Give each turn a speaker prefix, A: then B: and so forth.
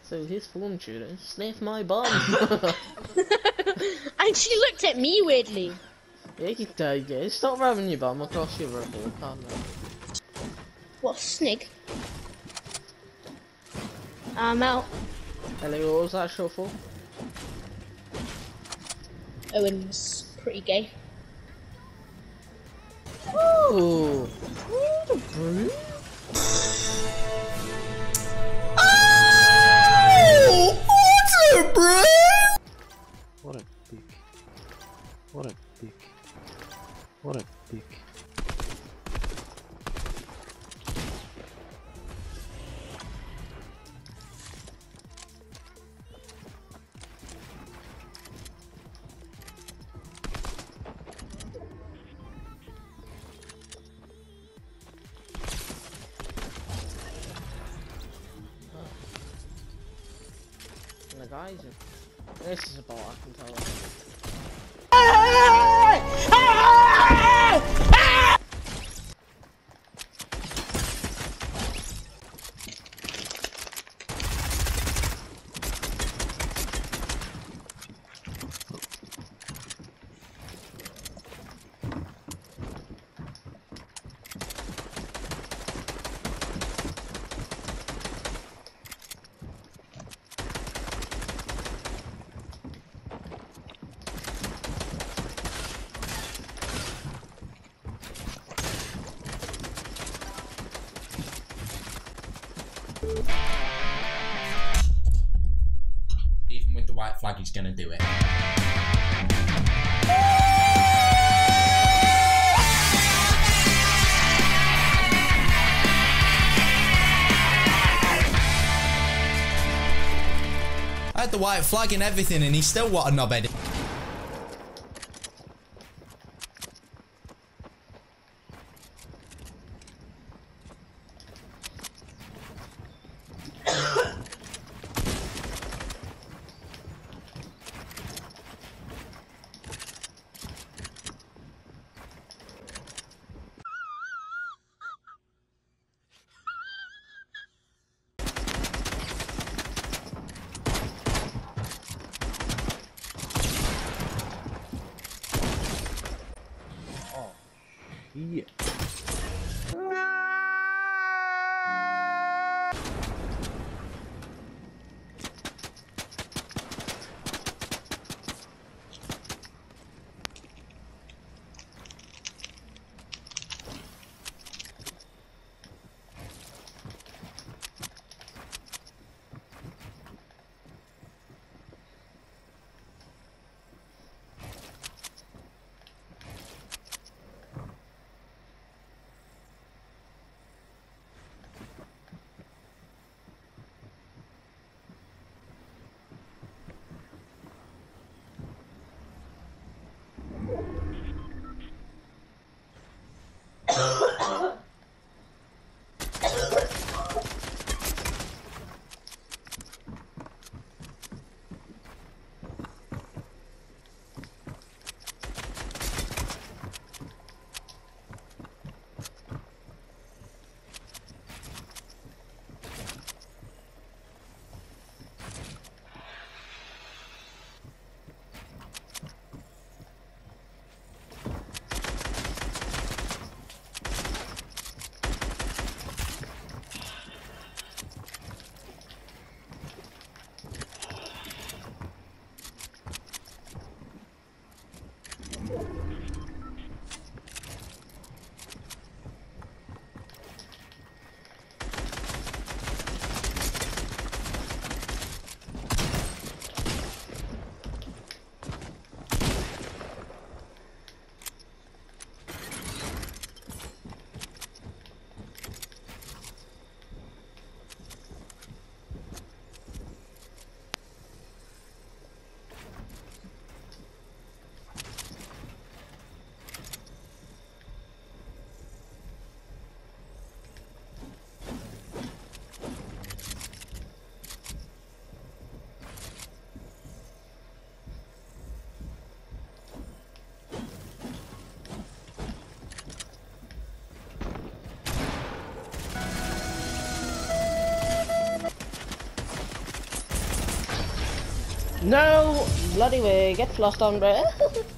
A: So his form tutor sniffed my bum.
B: And she looked at me weirdly.
A: Yeah, you did, yeah. Stop rubbing your bum across your rubble, can't you?
B: What, snig? I'm out.
A: Hello, what was that short for?
B: Owen's pretty gay.
A: Ooh. Ooh, bro.
C: What a dick. What a dick. What a dick.
A: And the guys, this is a ball, I can tell.
D: Even with the white flag, he's gonna do it. I had the white flag and everything, and he still what a knobhead.
A: No! Bloody way, get flossed on, bro.